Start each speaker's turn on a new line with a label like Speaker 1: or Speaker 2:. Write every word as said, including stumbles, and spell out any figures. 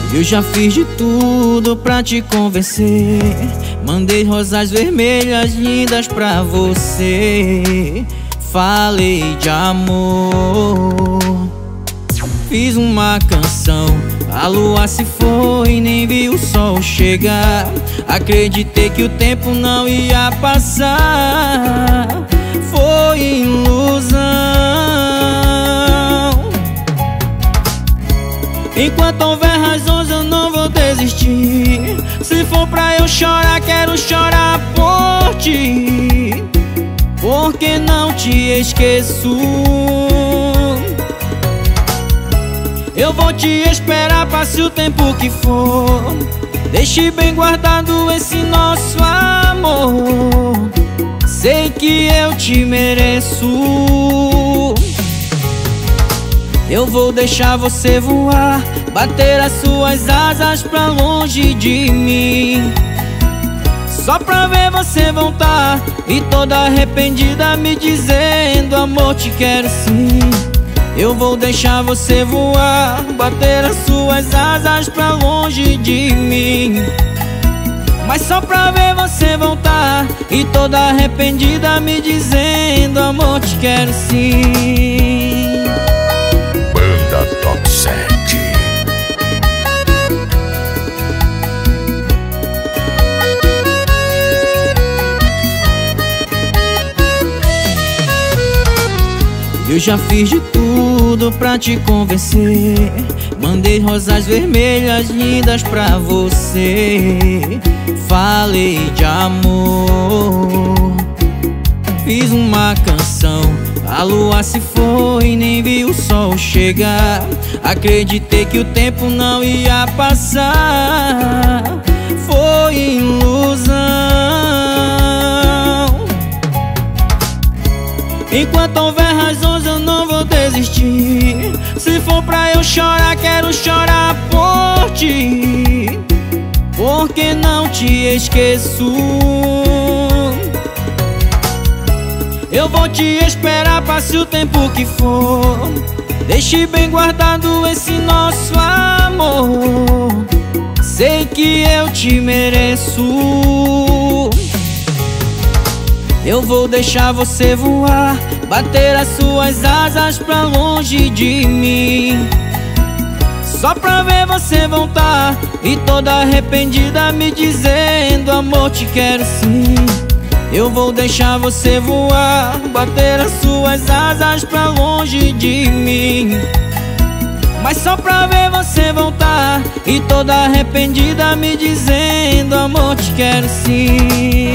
Speaker 1: Eu já fiz de tudo pra te convencer. Mandei rosas vermelhas lindas pra você. Falei de amor, fiz uma canção. A lua se foi e nem vi o sol chegar. Acreditei que o tempo não ia passar. Foi ilusão. Enquanto houver razões eu não vou desistir. Se for pra eu chorar, quero chorar por ti, porque não te esqueço. Eu vou te esperar, passe o tempo que for. Deixe bem guardado esse nosso amor. Sei que eu te mereço. Eu vou deixar você voar, bater as suas asas pra longe de mim, só pra ver você voltar e toda arrependida me dizendo: amor, te quero sim. Eu vou deixar você voar, bater as suas asas pra longe de mim, mas só pra ver você voltar e toda arrependida me dizendo: amor, te quero sim.
Speaker 2: Banda Top sete.
Speaker 1: Eu já fiz de tudo pra te convencer. Mandei rosas vermelhas lindas pra você. Falei de amor, fiz uma canção. A lua se foi e nem vi o sol chegar. Acreditei que o tempo não ia passar. Foi ilusão. Enquanto houver razões eu não vou desistir. Se for pra eu chorar, quero chorar por ti, porque não te esqueço. Eu vou te esperar, passe o tempo que for. Deixe bem guardado esse nosso amor. Sei que eu te mereço. Eu vou deixar você voar, bater as suas asas pra longe de mim, só pra ver você voltar e toda arrependida me dizendo: amor, te quero sim. Eu vou deixar você voar, bater as suas asas pra longe de mim, mas só pra ver você voltar e toda arrependida me dizendo: amor, te quero sim.